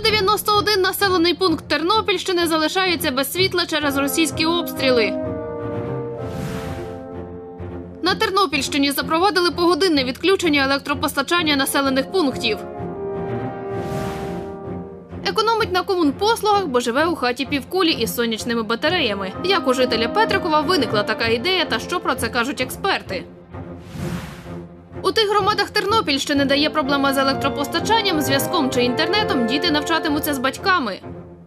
191 населений пункт Тернопільщини залишається без світла через російські обстріли. На Тернопільщині запровадили погодинне відключення електропостачання населених пунктів. Економить на комунпослугах, бо живе у хаті півкулі із сонячними батареями. Як у жителя Петрикова виникла така ідея та що про це кажуть експерти? У тих громадах Тернопільщини, де є проблема з електропостачанням, зв'язком чи інтернетом, діти навчатимуться з батьками.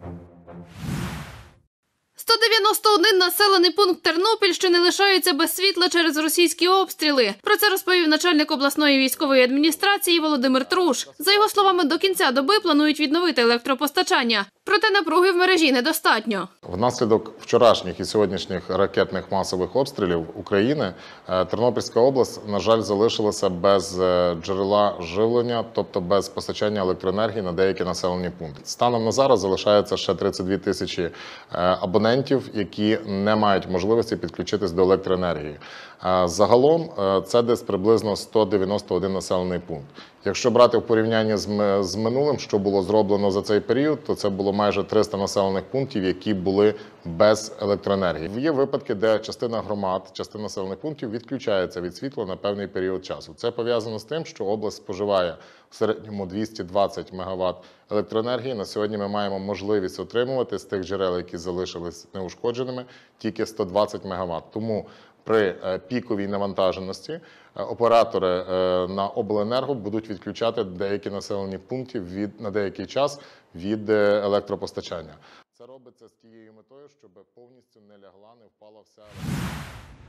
191 населений пункт Тернопільщини лишається без світла через російські обстріли. Про це розповів начальник обласної військової адміністрації Володимир Труш. За його словами, до кінця доби планують відновити електропостачання. Проте напруги в мережі недостатньо. Внаслідок вчорашніх і сьогоднішніх ракетних масових обстрілів України Тернопільська область, на жаль, залишилася без джерела живлення, тобто без постачання електроенергії на деякі населені пункти. Станом на зараз залишається ще 32 тисячі абонентів, які не мають можливості підключитись до електроенергії. Загалом це десь приблизно 191 населений пункт. Якщо брати в порівнянні з минулим, що було зроблено за цей період, то це було майже 300 населених пунктів, які були без електроенергії. Є випадки, де частина громад, частина населених пунктів відключається від світла на певний період часу. Це пов'язано з тим, що область споживає в середньому 220 МВт електроенергії. На сьогодні ми маємо можливість отримувати з тих джерел, які залишились неушкодженими, тільки 120 МВт. Тому при піковій навантаженості оператори на обленерго будуть відключати деякі населені пункти на деякий час від електропостачання. Це робиться з тією метою, щоб повністю не лягла, не впала вся електрика.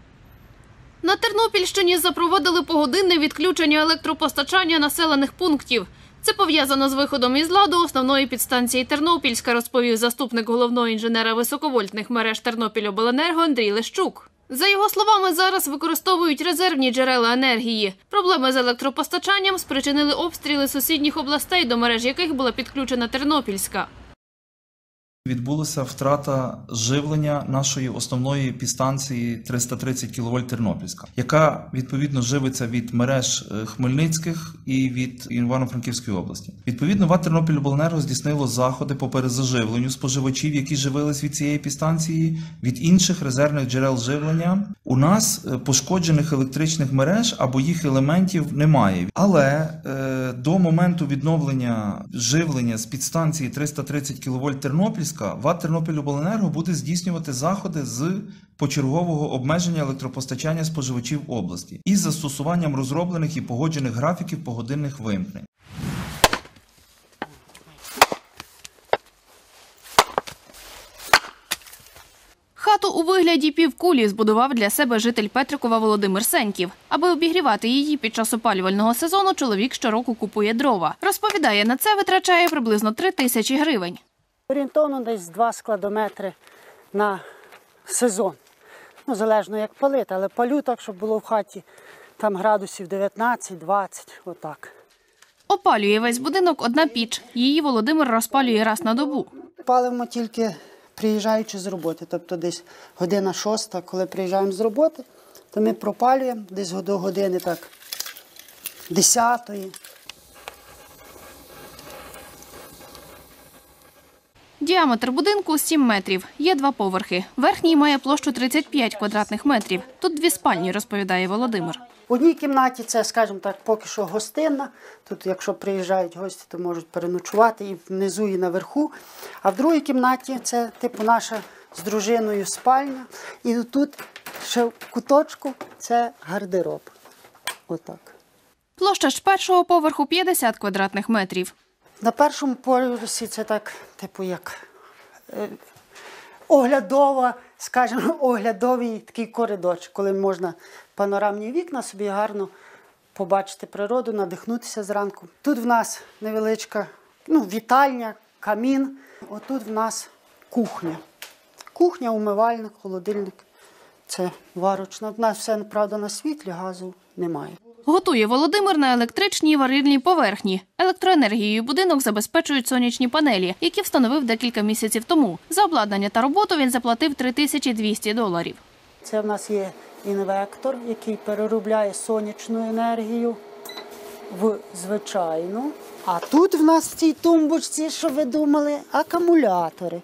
На Тернопільщині запровадили погодинне відключення електропостачання населених пунктів. Це пов'язано з виходом із ладу основної підстанції Тернопільська, розповів заступник головного інженера високовольтних мереж Тернопільобленерго Андрій Лещук. За його словами, зараз використовують резервні джерела енергії. Проблеми з електропостачанням спричинили обстріли сусідніх областей, до мереж яких була підключена Тернопільська. Відбулася втрата живлення нашої основної підстанції 330 кВт Тернопільська, яка відповідно живиться від мереж Хмельницьких і від Івано-Франківської області. Відповідно, ВАТ Тернопільобленерго здійснило заходи по перезаживленню споживачів, які живились від цієї підстанції, від інших резервних джерел живлення. У нас пошкоджених електричних мереж або їх елементів немає. Але до моменту відновлення живлення з підстанції 330 кВт Тернопільська ВАТ Тернопільобленерго буде здійснювати заходи з почергового обмеження електропостачання споживачів області із застосуванням розроблених і погоджених графіків погодинних вимкнень. Хату у вигляді півкулі збудував для себе житель Петрикова Володимир Сеньків. Аби обігрівати її під час опалювального сезону, чоловік щороку купує дрова. Розповідає, на це витрачає приблизно 3 тисячі гривень. Орієнтовно десь 2 складометри на сезон. Ну, залежно як палити, але палю так, щоб було в хаті там градусів 19-20, отак. Опалює весь будинок одна піч. Її Володимир розпалює раз на добу. Палимо тільки приїжджаючи з роботи, тобто десь година 6, коли приїжджаємо з роботи, то ми пропалюємо десь до години так 10-ї. Діаметр будинку – 7 метрів. Є 2 поверхи. Верхній має площу 35 квадратних метрів. Тут 2 спальні, розповідає Володимир. В одній кімнаті це, скажімо так, поки що гостинна. Тут, якщо приїжджають гості, то можуть переночувати і внизу, і наверху. А в другій кімнаті це типу наша з дружиною спальня. І тут ще в куточку це гардероб. Отак. Площа ж першого поверху – 50 квадратних метрів. На першому поверсі це так, типу як оглядова, скажімо, оглядовий такий коридорчик, коли можна панорамні вікна собі гарно побачити природу, надихнутися зранку. Тут в нас невеличка вітальня, камін. Отут в нас кухня. Кухня, умивальник, холодильник. Це варочна. У нас все, правда, на світлі, газу немає. Готує Володимир на електричній варильній поверхні. Електроенергією будинок забезпечують сонячні панелі, які встановив декілька місяців тому. За обладнання та роботу він заплатив $3200. Це в нас є інвектор, який переробляє сонячну енергію в звичайну. А тут в нас в цій тумбочці, що ви думали, акумулятори,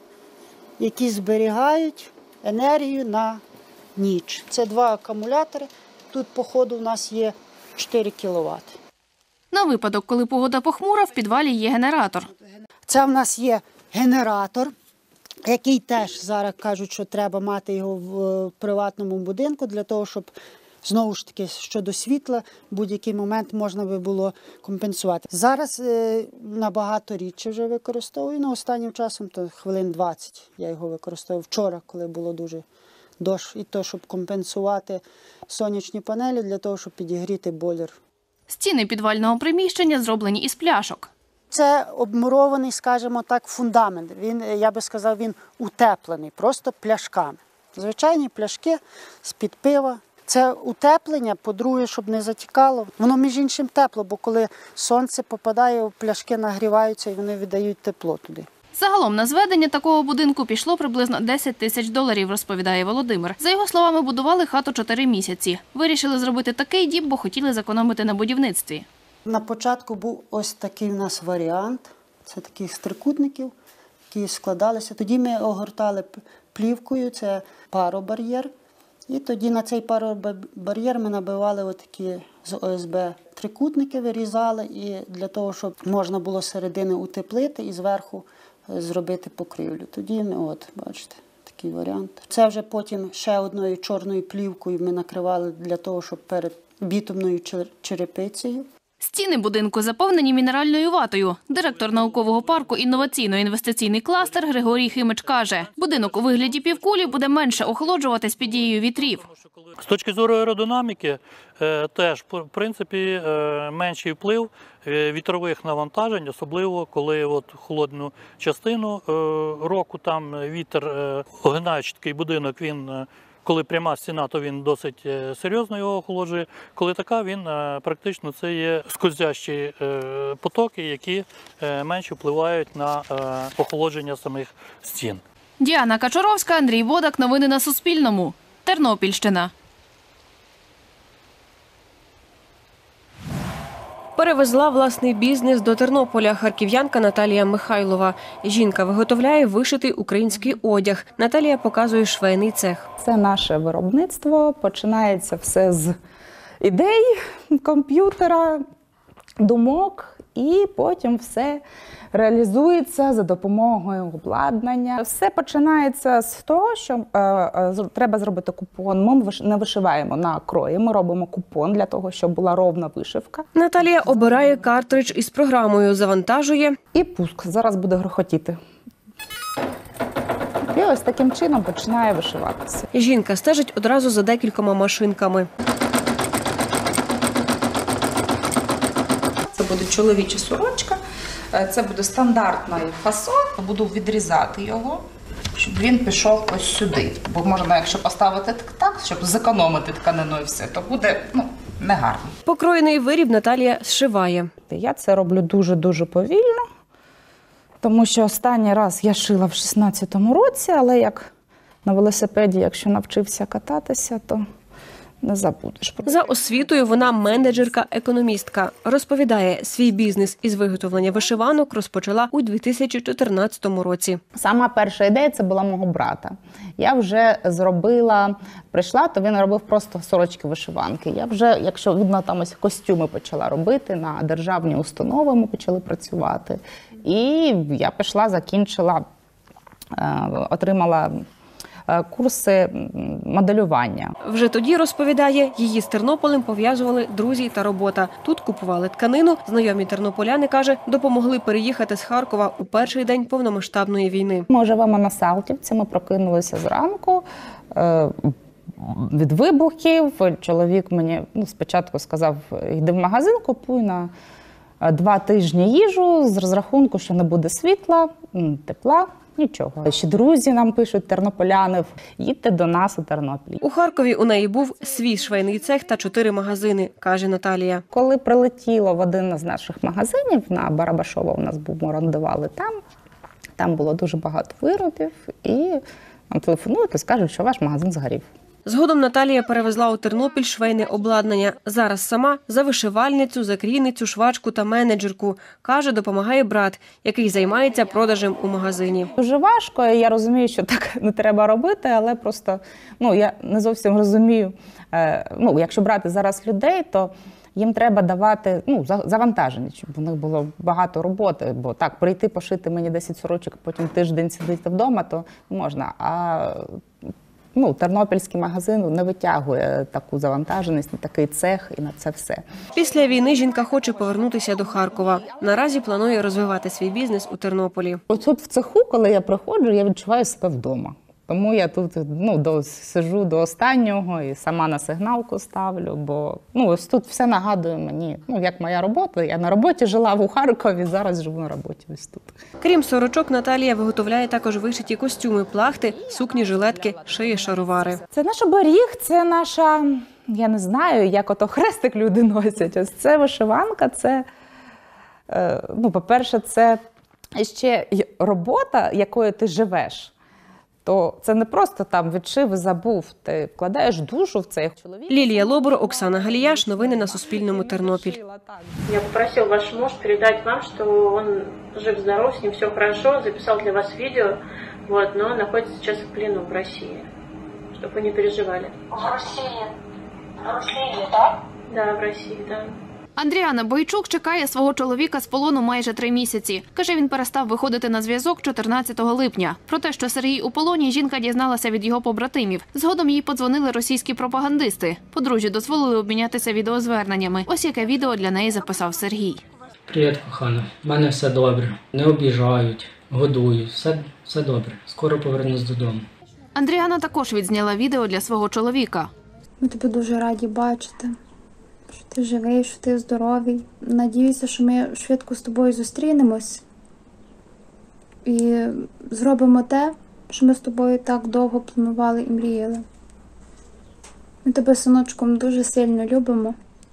які зберігають енергію на ніч. Це 2 акумулятори. Тут, по ходу, в нас є 4 кВт. На випадок, коли погода похмура, в підвалі є генератор. Це в нас є генератор, який теж зараз кажуть, що треба мати його в приватному будинку, для того, щоб, знову ж таки, щодо світла, в будь-який момент можна би було компенсувати. Зараз набагато рідше вже використовую, останнім часом то хвилин 20 я його використовував. Вчора, коли було дуже дощ, і то, щоб компенсувати сонячні панелі, для того, щоб підігріти бойлер. Стіни підвального приміщення зроблені із пляшок. Це обмурований, скажімо так, фундамент. Він, я би сказав, він утеплений, просто пляшками. Звичайні пляшки з-під пива. Це утеплення, по-друге, щоб не затікало. Воно, між іншим, тепло, бо коли сонце попадає, пляшки нагріваються і вони віддають тепло туди. Загалом на зведення такого будинку пішло приблизно 10 тисяч доларів, розповідає Володимир. За його словами, будували хату 4 місяці. Вирішили зробити такий дім, бо хотіли зекономити на будівництві. На початку був ось такий у нас варіант. Це таких з трикутників, які складалися. Тоді ми огортали плівкою, це паробар'єр. І тоді на цей паробар'єр ми набивали отакі з ОСБ трикутники, вирізали, і для того, щоб можна було з середини утеплити і зверху зробити покрівлю. Тоді ми, бачите, такий варіант. Це вже потім ще одною чорною плівкою ми накривали для того, щоб перед бітумною черепицею. Стіни будинку заповнені мінеральною ватою. Директор наукового парку «Інноваційно-інвестиційний кластер» Григорій Химич каже, будинок у вигляді півкулі буде менше охолоджуватись під дією вітрів. З точки зору аеродинаміки теж, в принципі, менший вплив вітрових навантажень, особливо коли холодну частину року там вітер, огинаючи такий будинок, він коли пряма стіна, то він досить серйозно його охолоджує. Коли така, він практично це є скользящі потоки, які менше впливають на охолодження самих стін. Діана Качуровська, Андрій Бодак. Новини на Суспільному. Тернопільщина. Перевезла власний бізнес до Тернополя харків'янка Наталія Михайлова. Жінка виготовляє вишитий український одяг. Наталія показує швейний цех. Це наше виробництво. Починається все з ідей, комп'ютера, думок, і потім все реалізується за допомогою обладнання. Все починається з того, що треба зробити купон. Ми не вишиваємо на крої, ми робимо купон для того, щоб була ровна вишивка. Наталія обирає картридж із програмою, завантажує. І пуск. Зараз буде грохотіти. І ось таким чином починає вишиватися. Жінка стежить одразу за декількома машинками. Це буде чоловіча сорочка, це буде стандартний фасон. Буду відрізати його, щоб він пішов ось сюди. Бо можна, якщо поставити так, щоб зекономити тканину і все, то буде негарно. Покроєний виріб Наталія зшиває. Я це роблю дуже-дуже повільно, тому що останній раз я шила в 16-му році, але як на велосипеді, якщо навчився кататися, то не забудеш. За освітою вона менеджерка-економістка. Розповідає, свій бізнес із виготовлення вишиванок розпочала у 2014 році. Сама перша ідея – це була мого брата. Я вже прийшла, то він робив просто сорочки-вишиванки. Я вже, якщо видно, там ось костюми почала робити, на державні установи ми почали працювати. І я пішла, закінчила, отримала курси моделювання. Вже тоді, розповідає, її з Тернополем пов'язували друзі та робота. Тут купували тканину. Знайомі тернополяни, каже, допомогли переїхати з Харкова у перший день повномасштабної війни. Ми живемо на Салтівці, ми прокинулися зранку від вибухів. Чоловік мені спочатку сказав, йди в магазин, купуй на 2 тижні їжу з розрахунку, що не буде світла, тепла. Нічого. Ще друзі нам пишуть, тернополяни, їдьте до нас у Тернопіль. У Харкові у неї був свій швейний цех та 4 магазини, каже Наталія. Коли прилетіло в один з наших магазинів, на Барабашова у нас був, ми орендували там було дуже багато виробів, і нам телефонують і скажуть, що ваш магазин згорів. Згодом Наталія перевезла у Тернопіль швейне обладнання. Зараз сама за вишивальницю, закрійницю, швачку та менеджерку. Каже, допомагає брат, який займається продажем у магазині. Дуже важко, і я розумію, що так не треба робити, але просто я не зовсім розумію. Якщо брати зараз людей, то їм треба давати завантаження, щоб у них було багато роботи. Бо так, прийти, пошити мені 10 сорочок, потім тиждень сидіти вдома, то можна. А тернопільський магазин не витягує таку завантаженість, такий цех і на це все. Після війни жінка хоче повернутися до Харкова. Наразі планує розвивати свій бізнес у Тернополі. Тут в цеху, коли я приходжу, я відчуваю себе вдома. Тому я тут сиджу до останнього і сама на сигналку ставлю, бо ось тут все нагадує мені, як моя робота. Я на роботі жила у Харкові, зараз живу на роботі ось тут. Крім сорочок, Наталія виготовляє також вишиті костюми, плахти, сукні, жилетки, шиє шаровари. Це наш оберіг, це наша, я не знаю, як ото хрестик люди носять. Ось це вишиванка, це, по-перше, це ще робота, якою ти живеш. То це не просто там відшив і забув, ти вкладаєш душу в цей чоловік. Лілія Лобур, Оксана Галіяш. Новини на Суспільному. Тернопіль. Я попросил ваш муж передать вам, что он жив-здоров, с ним все хорошо, записал для вас видео, но находится сейчас в плену в России, чтобы вы не переживали. В России? В России, да? Да, в России, да. Андріана Бойчук чекає свого чоловіка з полону майже 3 місяці. Каже, він перестав виходити на зв'язок 14 липня. Про те, що Сергій у полоні, жінка дізналася від його побратимів. Згодом їй подзвонили російські пропагандисти. Подружжю дозволили обмінятися відеозверненнями. Ось яке відео для неї записав Сергій. Привіт, кохана. У мене все добре. Не обіжають, годують. Все добре. Скоро повернусь додому. Андріана також відзняла відео для свого чоловіка. Ми тебе дуже раді бачити. Що ти живий, що ти здоровий. Надіюся, що ми швидко з тобою зустрінемось і зробимо те, що ми з тобою так довго планували і мріяли. Ми тебе, синочком, дуже сильно любимо.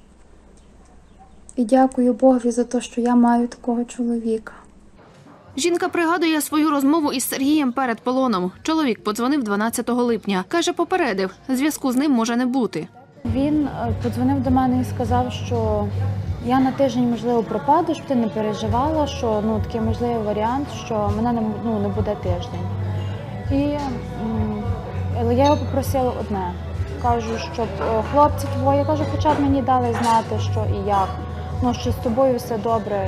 І дякую Богові за те, що я маю такого чоловіка. Жінка пригадує свою розмову із Сергієм перед полоном. Чоловік подзвонив 12 липня. Каже, попередив, зв'язку з ним може не бути. Він подзвонив до мене і сказав, що я на тиждень, можливо, пропаду, щоб ти не переживала, що такий можливий варіант, що мене не буде тиждень. Але я його попросила одне. Кажу, щоб хлопці твої, кажу, хоча б мені дали знати, що і як. Що з тобою все добре.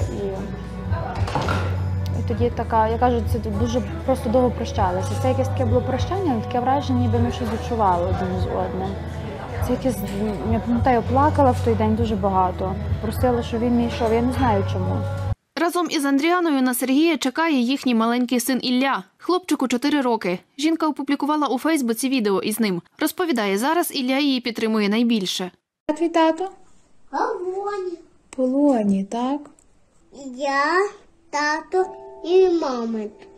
І тоді така, я кажу, це дуже просто довго прощалися. Це якесь таке було прощання, таке враження, ніби ми щось відчували один з одним. Це якесь, я пам'ятаю, плакала в той день дуже багато. Просила, щоб він не йшов, я не знаю чому. Разом із Андріаною на Сергія чекає їхній маленький син Ілля. Хлопчику 4 роки. Жінка опублікувала у Фейсбуці відео із ним. Розповідає, зараз Ілля її підтримує найбільше. А твій тато? Полоні. Полоні, так? Я, тато і мама.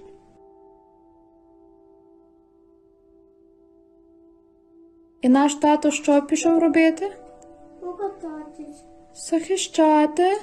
І наш тато що пішов робити? Покататись. Захищати.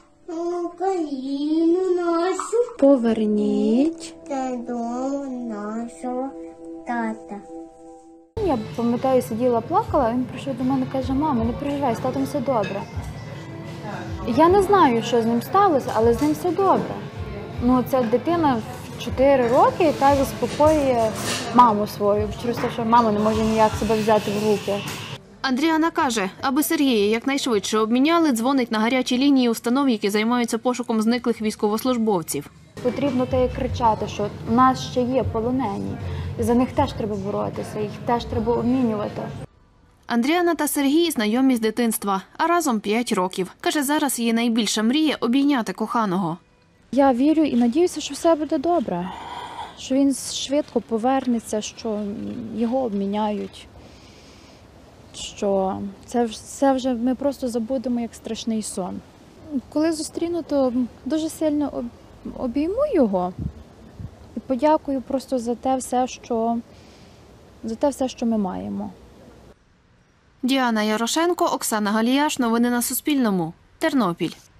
Україну нашу. Поверніть. Додому нашого тата. Я пам'ятаю, сиділа, плакала, він прийшов до мене і каже, мама, не переживай, з татом все добре. Я не знаю, що з ним сталося, але з ним все добре. Ця дитина в 4 роки, яка заспокоює маму свою, через те, що мама не може ніяк себе взяти в руки. Андріана каже, аби Сергія якнайшвидше обміняли, дзвонить на гарячі лінії установ, які займаються пошуком зниклих військовослужбовців. Потрібно кричати, що в нас ще є полонені, і за них теж треба боротися, їх теж треба обмінювати. Андріана та Сергій знайомі з дитинства, а разом 5 років. Каже, зараз її найбільша мрія – обійняти коханого. Я вірю і надіюся, що все буде добре, що він швидко повернеться, що його обміняють, що це вже ми просто забудемо як страшний сон. Коли зустріну, то дуже сильно обійму його і подякую просто за те все, що ми маємо. Діана Ярошенко, Оксана Галіяш. Новини на Суспільному. Тернопіль.